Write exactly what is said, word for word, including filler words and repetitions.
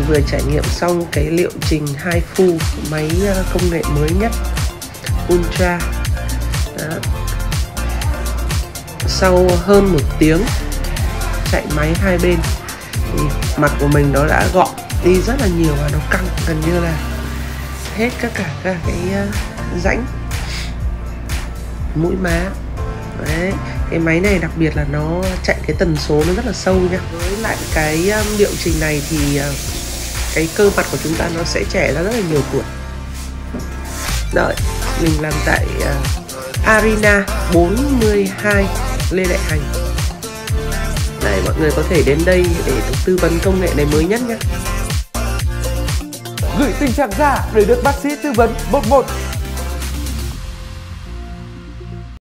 vừa trải nghiệm xong cái liệu trình hai phu máy công nghệ mới nhất Ultra. Đó. Sau hơn một tiếng chạy máy hai bên thì mặt của mình nó đã gọn đi rất là nhiều và nó căng gần như là hết tất cả các cái rãnh mũi má. Đấy, cái máy này đặc biệt là nó chạy cái tần số nó rất là sâu nha. Với lại cái um, liệu trình này thì uh, cái cơ mặt của chúng ta nó sẽ trẻ ra rất là nhiều tuổi. Đợi, mình làm tại uh, Arena bốn mươi hai Lê Đại Hành. Đây, mọi người có thể đến đây để được tư vấn công nghệ này mới nhất nhé. Gửi tình trạng ra để được bác sĩ tư vấn một một.